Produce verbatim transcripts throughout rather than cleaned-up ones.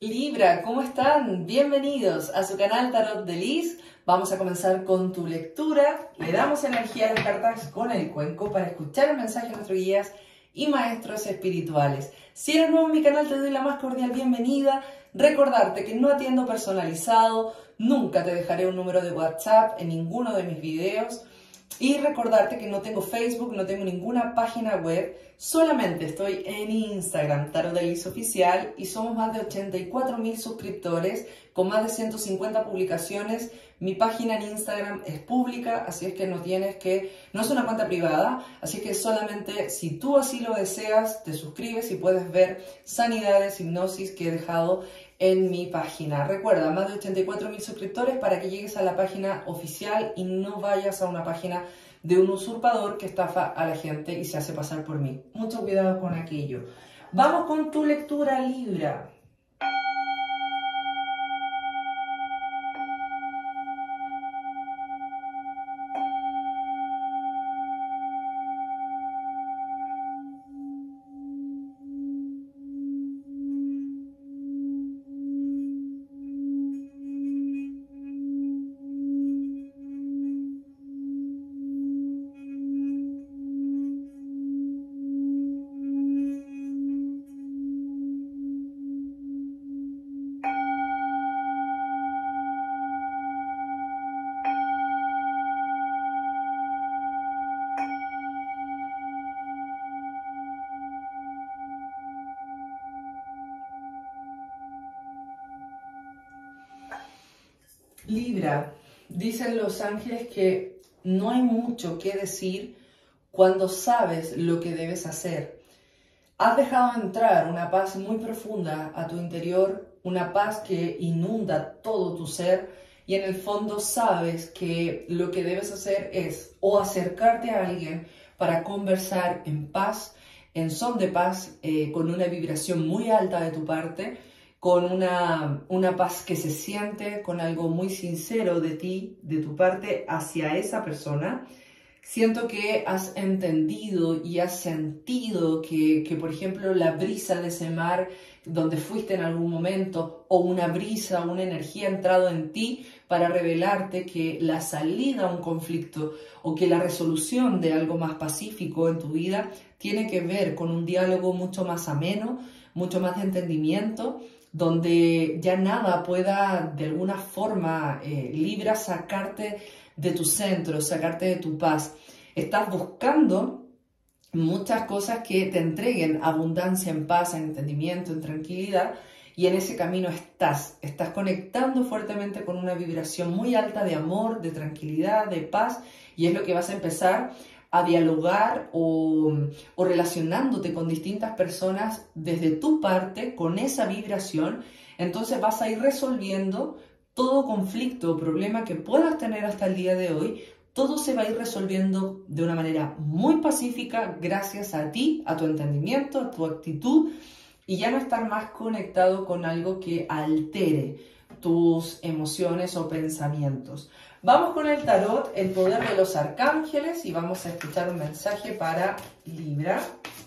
Libra, ¿cómo están? Bienvenidos a su canal Tarot de Liz. Vamos a comenzar con tu lectura. Le damos energía a las cartas con el cuenco para escuchar el mensaje de nuestros guías y maestros espirituales. Si eres nuevo en mi canal, te doy la más cordial bienvenida. Recordarte que no atiendo personalizado, nunca te dejaré un número de WhatsApp en ninguno de mis videos. Y recordarte que no tengo Facebook, no tengo ninguna página web, solamente estoy en Instagram, Tarot de Liz Oficial, y somos más de ochenta y cuatro mil suscriptores con más de ciento cincuenta publicaciones. Mi página en Instagram es pública, así es que no tienes que, no es una cuenta privada, así que solamente si tú así lo deseas, te suscribes y puedes ver sanidades, hipnosis que he dejado en mi página. Recuerda, más de ochenta y cuatro mil suscriptores para que llegues a la página oficial y no vayas a una página de un usurpador que estafa a la gente y se hace pasar por mí. Mucho cuidado con aquello. Vamos con tu lectura, Libra. Libra, dicen los ángeles que no hay mucho que decir cuando sabes lo que debes hacer. Has dejado entrar una paz muy profunda a tu interior, una paz que inunda todo tu ser y en el fondo sabes que lo que debes hacer es o acercarte a alguien para conversar en paz, en son de paz, eh, con una vibración muy alta de tu parte, con una, una paz que se siente, con algo muy sincero de ti, de tu parte, hacia esa persona. Siento que has entendido y has sentido que, que, por ejemplo, la brisa de ese mar donde fuiste en algún momento, o una brisa, una energía ha entrado en ti para revelarte que la salida a un conflicto o que la resolución de algo más pacífico en tu vida tiene que ver con un diálogo mucho más ameno, mucho más de entendimiento, donde ya nada pueda de alguna forma, eh, Libra, sacarte de tu centro, sacarte de tu paz. Estás buscando muchas cosas que te entreguen abundancia en paz, en entendimiento, en tranquilidad, y en ese camino estás. Estás conectando fuertemente con una vibración muy alta de amor, de tranquilidad, de paz, y es lo que vas a empezar a dialogar o, o relacionándote con distintas personas desde tu parte, con esa vibración. Entonces vas a ir resolviendo todo conflicto o problema que puedas tener hasta el día de hoy. Todo se va a ir resolviendo de una manera muy pacífica gracias a ti, a tu entendimiento, a tu actitud, y ya no estar más conectado con algo que altere tus emociones o pensamientos. Vamos con el tarot, el poder de los arcángeles, y vamos a escuchar un mensaje para Libra.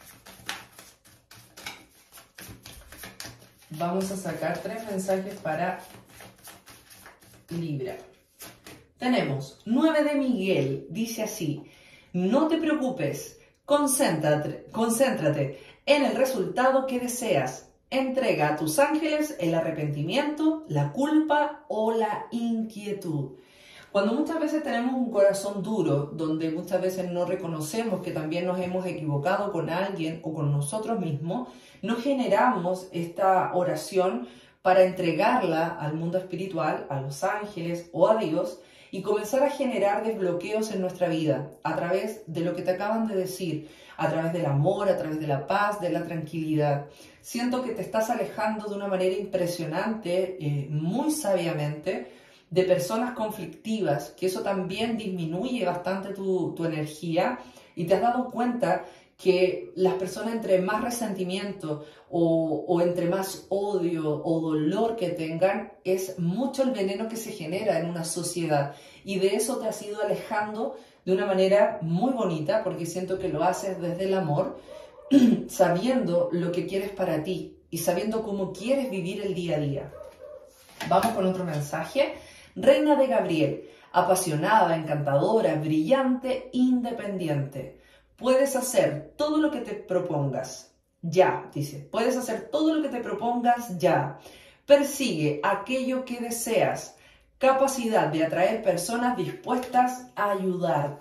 Vamos a sacar tres mensajes para Libra. Tenemos nueve de Miguel, dice así: no te preocupes, concéntrate, concéntrate en el resultado que deseas. Entrega a tus ángeles el arrepentimiento, la culpa o la inquietud. Cuando muchas veces tenemos un corazón duro, donde muchas veces no reconocemos que también nos hemos equivocado con alguien o con nosotros mismos, no generamos esta oración para entregarla al mundo espiritual, a los ángeles o a Dios, y comenzar a generar desbloqueos en nuestra vida a través de lo que te acaban de decir, a través del amor, a través de la paz, de la tranquilidad. Siento que te estás alejando de una manera impresionante, eh, muy sabiamente, de personas conflictivas, que eso también disminuye bastante tu, tu energía, y te has dado cuenta que las personas entre más resentimiento o, o entre más odio o dolor que tengan, es mucho el veneno que se genera en una sociedad, y de eso te has ido alejando de una manera muy bonita, porque siento que lo haces desde el amor, sabiendo lo que quieres para ti, y sabiendo cómo quieres vivir el día a día. Vamos con otro mensaje. Reina de Gabriel, apasionada, encantadora, brillante, independiente. Puedes hacer todo lo que te propongas. Ya, dice, puedes hacer todo lo que te propongas ya. Persigue aquello que deseas. Capacidad de atraer personas dispuestas a ayudarte.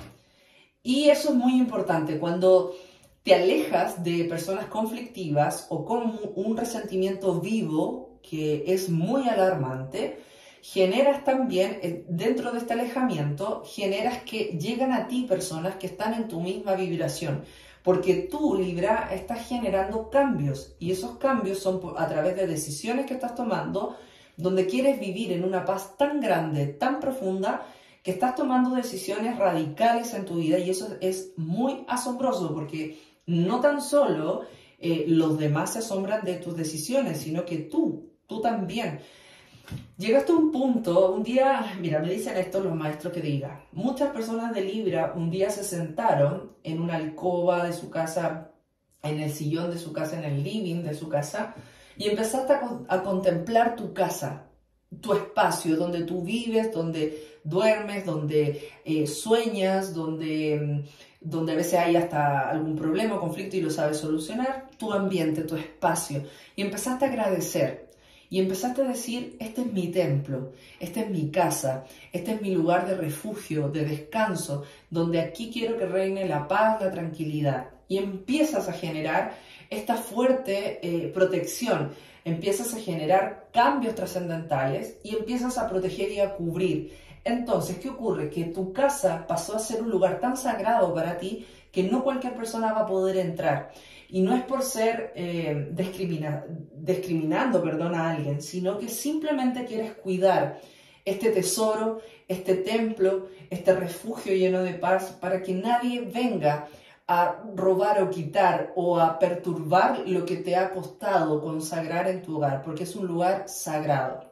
Y eso es muy importante. Cuando te alejas de personas conflictivas o con un resentimiento vivo, que es muy alarmante, generas también, dentro de este alejamiento, generas que llegan a ti personas que están en tu misma vibración. Porque tú, Libra, estás generando cambios. Y esos cambios son a través de decisiones que estás tomando, donde quieres vivir en una paz tan grande, tan profunda, que estás tomando decisiones radicales en tu vida. Y eso es muy asombroso, porque no tan solo eh, los demás se asombran de tus decisiones, sino que tú, tú también. Llegaste a un punto, un día, mira, me dicen esto los maestros que diga, muchas personas de Libra un día se sentaron en una alcoba de su casa, en el sillón de su casa, en el living de su casa, y empezaste a, a contemplar tu casa, tu espacio, donde tú vives, donde duermes, donde eh, sueñas, donde, donde a veces hay hasta algún problema o conflicto y lo sabes solucionar, tu ambiente, tu espacio, y empezaste a agradecer. Y empezaste a decir, este es mi templo, esta es mi casa, este es mi lugar de refugio, de descanso, donde aquí quiero que reine la paz, la tranquilidad. Y empiezas a generar esta fuerte eh, protección, empiezas a generar cambios trascendentales y empiezas a proteger y a cubrir. Entonces, ¿qué ocurre? Que tu casa pasó a ser un lugar tan sagrado para ti que no cualquier persona va a poder entrar. Y no es por ser eh, discrimina, discriminando perdón, a alguien, sino que simplemente quieres cuidar este tesoro, este templo, este refugio lleno de paz, para que nadie venga a robar o quitar o a perturbar lo que te ha costado consagrar en tu hogar, porque es un lugar sagrado.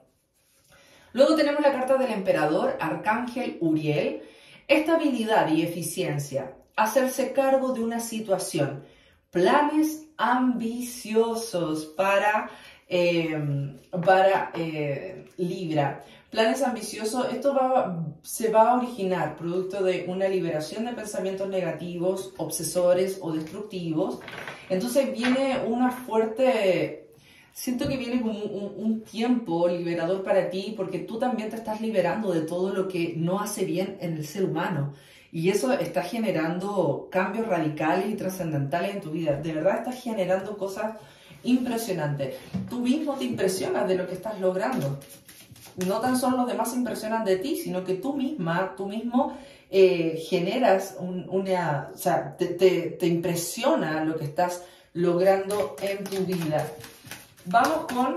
Luego tenemos la carta del emperador, Arcángel Uriel. Estabilidad y eficiencia. Hacerse cargo de una situación. Planes ambiciosos para, eh, para eh, Libra. Planes ambiciosos, esto va, se va a originar producto de una liberación de pensamientos negativos, obsesores o destructivos. Entonces viene una fuerte, siento que viene como un, un tiempo liberador para ti, porque tú también te estás liberando de todo lo que no hace bien en el ser humano. Y eso está generando cambios radicales y trascendentales en tu vida. De verdad estás generando cosas impresionantes. Tú mismo te impresionas de lo que estás logrando. No tan solo los demás se impresionan de ti, sino que tú misma, tú mismo eh, generas un, una... O sea, te, te, te impresiona lo que estás logrando en tu vida. Vamos con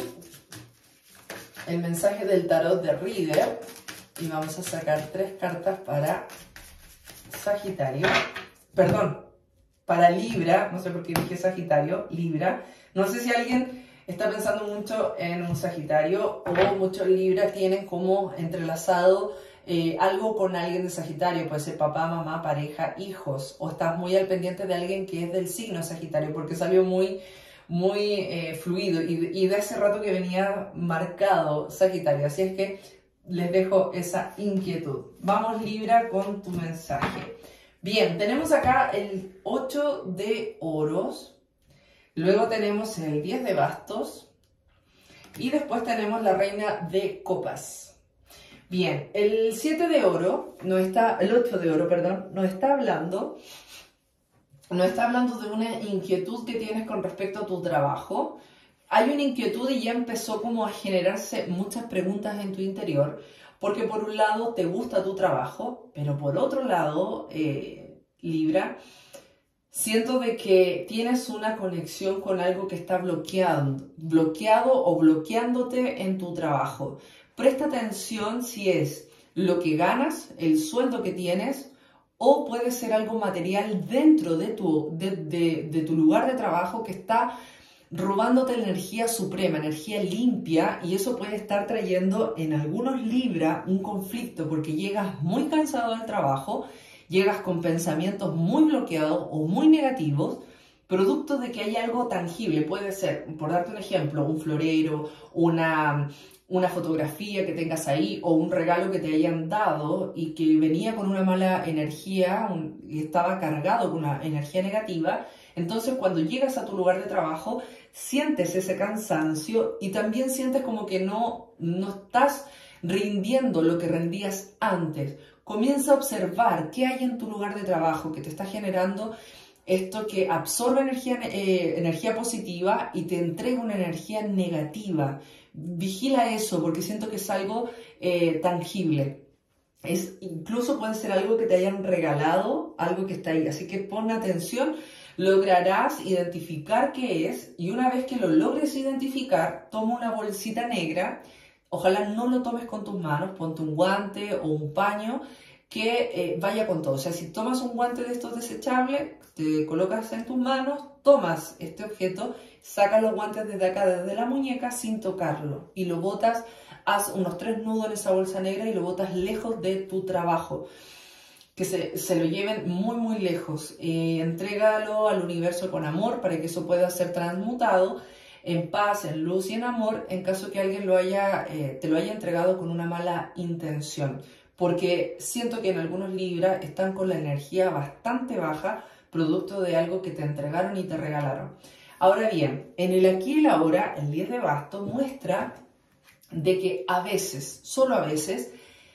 el mensaje del tarot de Reader. Y vamos a sacar tres cartas para Sagitario, perdón, para Libra, no sé por qué dije Sagitario, Libra. No sé si alguien está pensando mucho en un Sagitario o muchos Libra tienen como entrelazado eh, algo con alguien de Sagitario, puede ser papá, mamá, pareja, hijos, o estás muy al pendiente de alguien que es del signo Sagitario, porque salió muy, muy eh, fluido y, y de hace rato que venía marcado Sagitario, así es que les dejo esa inquietud. Vamos, Libra, con tu mensaje. Bien, tenemos acá el ocho de oros, luego tenemos el diez de bastos y después tenemos la reina de copas. Bien, el siete de oro, no está, el ocho de oro, perdón, nos está hablando, nos está hablando de una inquietud que tienes con respecto a tu trabajo. Hay una inquietud y ya empezó como a generarse muchas preguntas en tu interior, porque por un lado te gusta tu trabajo, pero por otro lado, eh, Libra, siento de que tienes una conexión con algo que está bloqueando, bloqueado o bloqueándote en tu trabajo. Presta atención si es lo que ganas, el sueldo que tienes, o puede ser algo material dentro de tu, de, de, de tu lugar de trabajo que está robándote energía suprema, energía limpia, y eso puede estar trayendo en algunos Libra un conflicto porque llegas muy cansado del trabajo, llegas con pensamientos muy bloqueados o muy negativos, producto de que hay algo tangible. Puede ser, por darte un ejemplo, un florero, una, una fotografía que tengas ahí o un regalo que te hayan dado y que venía con una mala energía un, y estaba cargado con una energía negativa. Entonces, cuando llegas a tu lugar de trabajo, sientes ese cansancio y también sientes como que no, no estás rindiendo lo que rendías antes. Comienza a observar qué hay en tu lugar de trabajo que te está generando esto que absorbe energía, eh, energía positiva y te entrega una energía negativa. Vigila eso porque siento que es algo eh, tangible. Es, incluso puede ser algo que te hayan regalado, algo que está ahí. Así que pon atención, lograrás identificar qué es y una vez que lo logres identificar, toma una bolsita negra. Ojalá no lo tomes con tus manos, ponte un guante o un paño que eh, vaya con todo. O sea, si tomas un guante de estos desechables, te colocas en tus manos, tomas este objeto, sacas los guantes desde acá, desde la muñeca, sin tocarlo y lo botas, haz unos tres nudos en esa bolsa negra y lo botas lejos de tu trabajo. Que se, se lo lleven muy, muy lejos. Eh, entrégalo al universo con amor para que eso pueda ser transmutado en paz, en luz y en amor, en caso que alguien lo haya, eh, te lo haya entregado con una mala intención. Porque siento que en algunos Libra están con la energía bastante baja, producto de algo que te entregaron y te regalaron. Ahora bien, en el aquí y el ahora, el diez de bastos muestra de que a veces, solo a veces,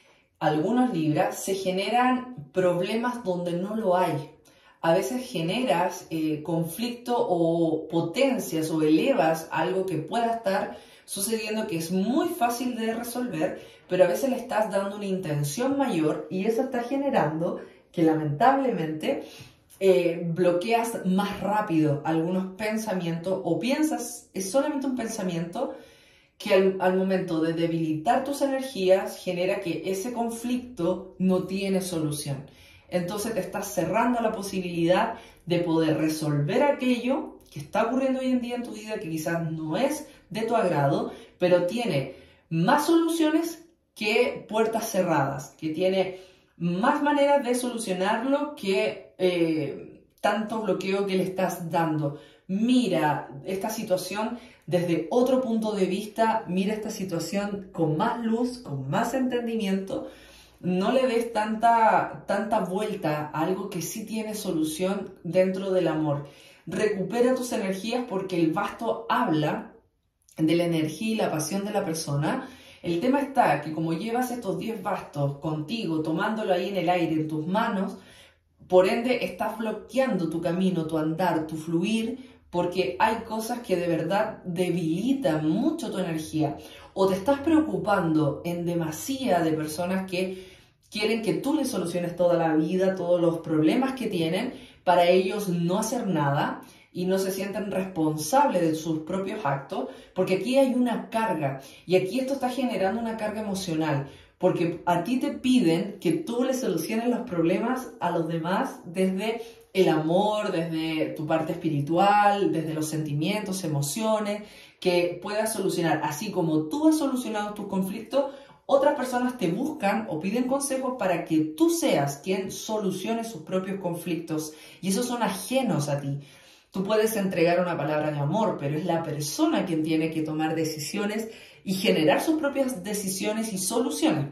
algunos Libra se generan problemas donde no lo hay. A veces generas eh, conflicto o potencias o elevas algo que pueda estar sucediendo que es muy fácil de resolver, pero a veces le estás dando una intención mayor y eso está generando que lamentablemente eh, bloqueas más rápido algunos pensamientos o piensas, es solamente un pensamiento que al, al momento de debilitar tus energías genera que ese conflicto no tiene solución. Entonces te estás cerrando la posibilidad de poder resolver aquello que está ocurriendo hoy en día en tu vida, que quizás no es de tu agrado, pero tiene más soluciones que puertas cerradas, que tiene más maneras de solucionarlo que eh, tanto bloqueo que le estás dando. Mira esta situación desde otro punto de vista, mira esta situación con más luz, con más entendimiento. No le des tanta, tanta vuelta a algo que sí tiene solución dentro del amor. Recupera tus energías porque el basto habla de la energía y la pasión de la persona. El tema está que como llevas estos diez bastos contigo, tomándolo ahí en el aire, en tus manos, por ende estás bloqueando tu camino, tu andar, tu fluir, porque hay cosas que de verdad debilitan mucho tu energía. O te estás preocupando en demasía de personas que quieren que tú les soluciones toda la vida, todos los problemas que tienen, para ellos no hacer nada y no se sienten responsables de sus propios actos, porque aquí hay una carga y aquí esto está generando una carga emocional, porque a ti te piden que tú les soluciones los problemas a los demás desde el amor, desde tu parte espiritual, desde los sentimientos, emociones, que puedas solucionar. Así como tú has solucionado tus conflictos, otras personas te buscan o piden consejos para que tú seas quien solucione sus propios conflictos y esos son ajenos a ti. Tú puedes entregar una palabra de amor, pero es la persona quien tiene que tomar decisiones y generar sus propias decisiones y soluciones.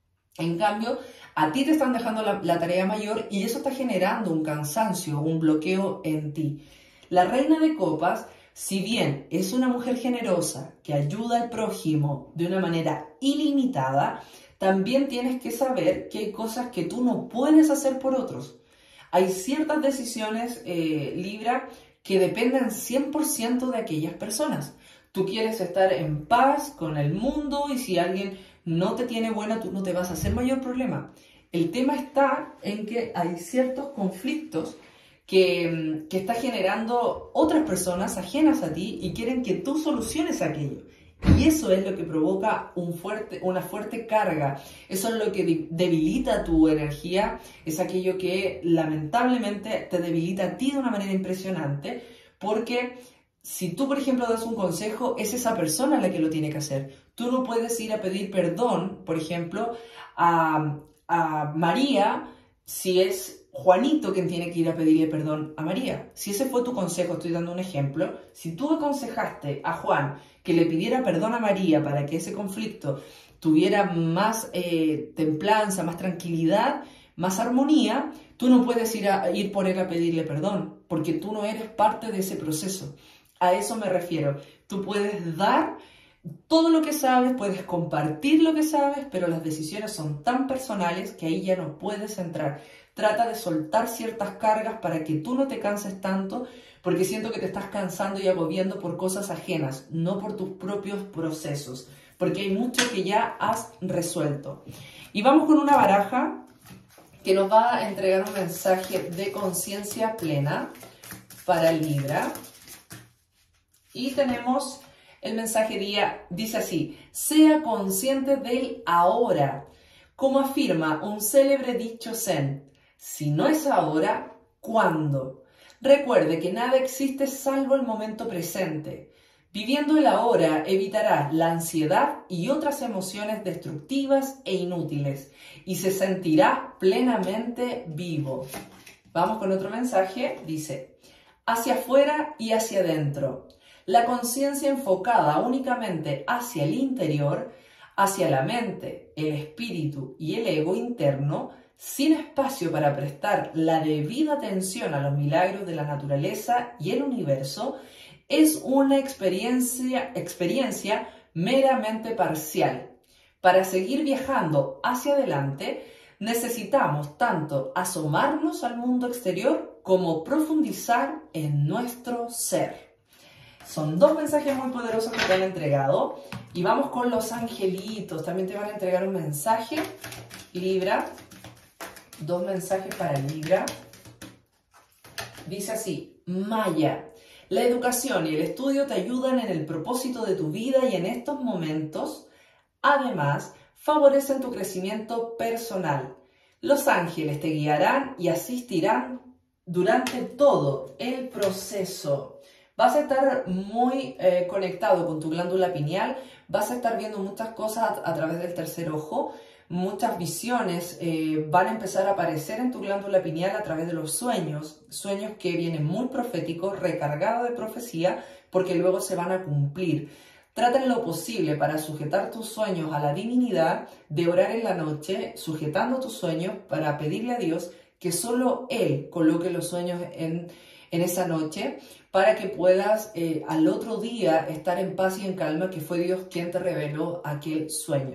En cambio, a ti te están dejando la, la tarea mayor y eso está generando un cansancio, un bloqueo en ti. La reina de copas, si bien es una mujer generosa que ayuda al prójimo de una manera ilimitada, también tienes que saber que hay cosas que tú no puedes hacer por otros. Hay ciertas decisiones, eh, Libra, que dependen cien por ciento de aquellas personas. Tú quieres estar en paz con el mundo y si alguien no te tiene buena, tú no te vas a hacer mayor problema. El tema está en que hay ciertos conflictos que, que está generando otras personas ajenas a ti y quieren que tú soluciones aquello. Y eso es lo que provoca un fuerte, una fuerte carga. Eso es lo que debilita tu energía. Es aquello que lamentablemente te debilita a ti de una manera impresionante. Porque si tú, por ejemplo, das un consejo, es esa persona la que lo tiene que hacer. Tú no puedes ir a pedir perdón, por ejemplo, a, a María si es Juanito quien tiene que ir a pedirle perdón a María. Si ese fue tu consejo, estoy dando un ejemplo, si tú aconsejaste a Juan que le pidiera perdón a María para que ese conflicto tuviera más eh, templanza, más tranquilidad, más armonía, tú no puedes ir, a, ir por él a pedirle perdón, porque tú no eres parte de ese proceso. A eso me refiero. Tú puedes dar todo lo que sabes, puedes compartir lo que sabes, pero las decisiones son tan personales que ahí ya no puedes entrar. Trata de soltar ciertas cargas para que tú no te canses tanto, porque siento que te estás cansando y agobiando por cosas ajenas, no por tus propios procesos, porque hay mucho que ya has resuelto. Y vamos con una baraja que nos va a entregar un mensaje de conciencia plena para Libra. Y tenemos el mensaje día, dice así: sea consciente del ahora. Como afirma un célebre dicho zen, si no es ahora, ¿cuándo? Recuerde que nada existe salvo el momento presente. Viviendo el ahora evitará la ansiedad y otras emociones destructivas e inútiles y se sentirá plenamente vivo. Vamos con otro mensaje, dice: hacia afuera y hacia adentro. La conciencia enfocada únicamente hacia el interior, hacia la mente, el espíritu y el ego interno, sin espacio para prestar la debida atención a los milagros de la naturaleza y el universo, es una experiencia, experiencia meramente parcial. Para seguir viajando hacia adelante, necesitamos tanto asomarnos al mundo exterior como profundizar en nuestro ser. Son dos mensajes muy poderosos que te han entregado. Y vamos con los angelitos. También te van a entregar un mensaje, Libra. Dos mensajes para Libra. Dice así: Maya, la educación y el estudio te ayudan en el propósito de tu vida y en estos momentos, además, favorecen tu crecimiento personal. Los ángeles te guiarán y asistirán durante todo el proceso. Vas a estar muy eh, conectado con tu glándula pineal, vas a estar viendo muchas cosas a, a través del tercer ojo, muchas visiones eh, van a empezar a aparecer en tu glándula pineal a través de los sueños, sueños que vienen muy proféticos, recargados de profecía, porque luego se van a cumplir. Trata en lo posible para sujetar tus sueños a la divinidad, de orar en la noche, sujetando tus sueños para pedirle a Dios que solo Él coloque los sueños en, en esa noche, para que puedas eh, al otro día estar en paz y en calma, que fue Dios quien te reveló aquel sueño.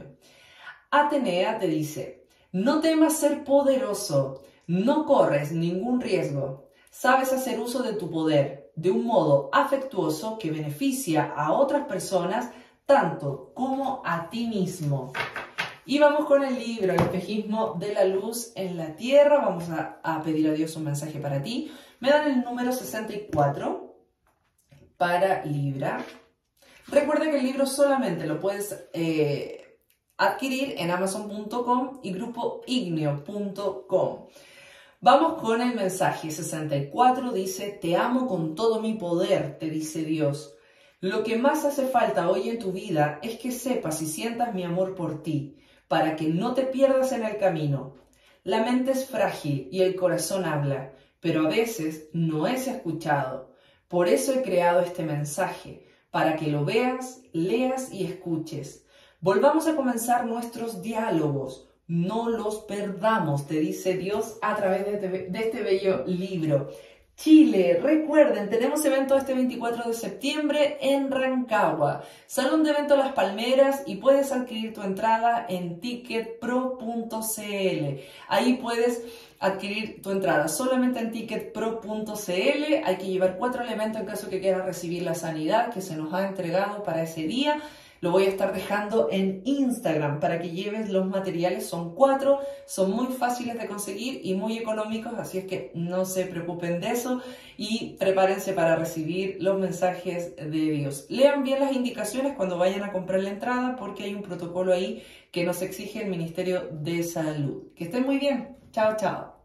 Atenea te dice: no temas ser poderoso, no corres ningún riesgo, sabes hacer uso de tu poder de un modo afectuoso que beneficia a otras personas tanto como a ti mismo. Y vamos con el libro, el espejismo de la luz en la tierra. Vamos a, a pedir a Dios un mensaje para ti. Me dan el número sesenta y cuatro para Libra. Recuerda que el libro solamente lo puedes eh, adquirir en amazon punto com y grupo igneo punto com. Vamos con el mensaje sesenta y cuatro. Dice: te amo con todo mi poder, te dice Dios. Lo que más hace falta hoy en tu vida es que sepas y sientas mi amor por ti, para que no te pierdas en el camino. La mente es frágil y el corazón habla, pero a veces no es escuchado. Por eso he creado este mensaje, para que lo veas, leas y escuches. Volvamos a comenzar nuestros diálogos. No los perdamos, te dice Dios a través de este, de este bello libro. Chile, recuerden, tenemos evento este veinticuatro de septiembre en Rancagua, Salón de Evento Las Palmeras, y puedes adquirir tu entrada en ticket pro punto c l. Ahí puedes adquirir tu entrada solamente en ticket pro punto c l. Hay que llevar cuatro elementos en caso que quieras recibir la sanidad que se nos ha entregado para ese día. Lo voy a estar dejando en Instagram para que lleves los materiales. Son cuatro, son muy fáciles de conseguir y muy económicos, así es que no se preocupen de eso y prepárense para recibir los mensajes de Dios. Lean bien las indicaciones cuando vayan a comprar la entrada, porque hay un protocolo ahí que nos exige el Ministerio de Salud. Que estén muy bien. Chao, chao.